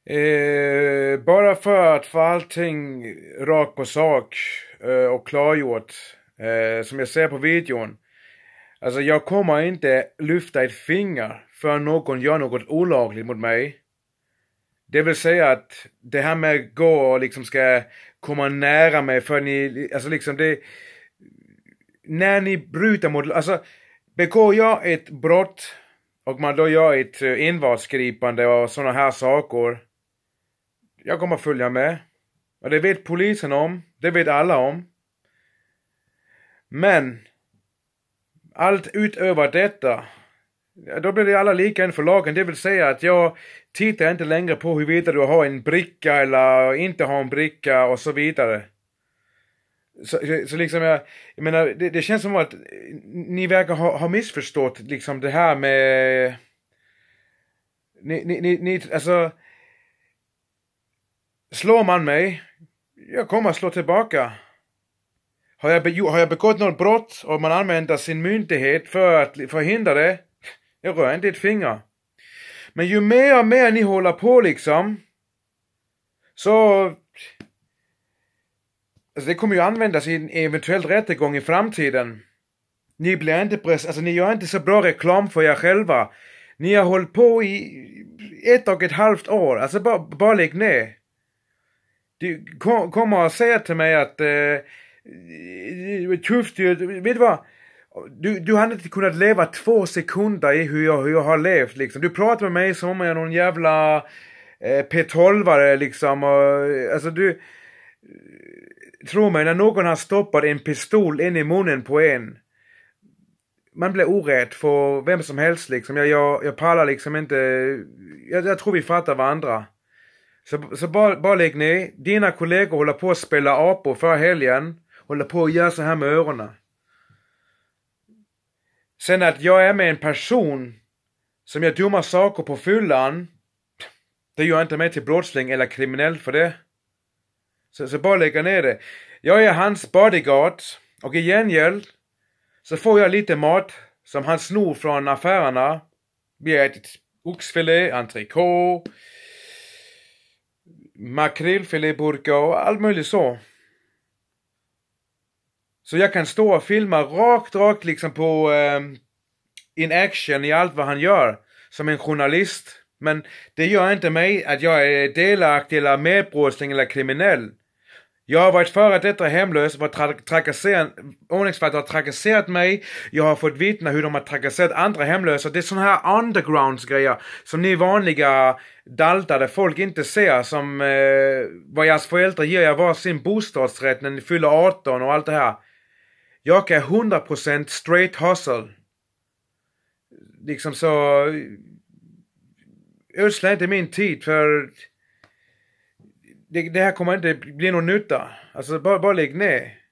Bara för att få allting rakt på sak och klargjort, som jag ser på videon. Alltså jag kommer inte lyfta ett finger för någon gör något olagligt mot mig. Det vill säga att det här med gå och liksom ska komma nära mig för ni, alltså liksom det, när ni bryter mot, alltså begår jag ett brott och man då gör ett invarsgripande och sådana här saker, jag kommer följa med. Och det vet polisen om, det vet alla om. Men allt utöver detta, då blir det alla lika inför lagen. Det vill säga att jag tittar inte längre på huruvida du har en bricka eller inte har en bricka och så vidare. Så liksom jag menar, det känns som att ni verkar ha missförstått liksom det här med ni alltså, slår man mig, jag kommer att slå tillbaka. Har jag begått något brott och man använder sin myndighet för att förhindra det, jag rör inte ett finger. Men ju mer och mer ni håller på liksom, så alltså det kommer ju användas i en eventuell rättegång i framtiden. Ni blir inte alltså ni gör inte så bra reklam för er själva. Ni har hållit på i 1,5 år. Alltså bara lägg ner. Du kommer att säga till mig att tufft, vet du vad? Du hade inte kunnat leva 2 sekunder i hur jag har levt liksom. Du pratar med mig som om jag är någon jävla P12-are liksom. Och, alltså du, tro mig, när någon har stoppat en pistol in i munnen på en, man blir orädd för vem som helst liksom. Jag pallar liksom inte. Jag tror vi fattar varandra. Så bara lägg ner. Dina kollegor håller på att spela apor för helgen. Håller på att göra så här med öronen. Sen att jag är med en person som gör dumma saker på fyllan, det gör inte mig till brottsling eller kriminell för det. Så bara lägga ner det. Jag är hans bodyguard och i gengäld så får jag lite mat som han snor från affärerna. Vi har ätit oxfilé, entrecote, makrillfiléburkar och allt möjligt så. Så jag kan stå och filma rakt liksom på in action i allt vad han gör som en journalist. Men det gör inte mig att jag är delaktig eller medbrottsling eller kriminell. Jag har varit före detta hemlös, ordningsvakter har trakasserat mig. Jag har fått vittna hur de har trakasserat andra hemlösa. Det är såna här undergrounds-grejer som ni vanliga daltade folk inte ser. Som vad deras föräldrar ger jag var sin bostadsrätt när ni fyller 18 och allt det här. Jag är 100% straight hustle. Liksom så, ödsla inte min tid för det här kommer inte bli någon nytta. Alltså bara lägg ner.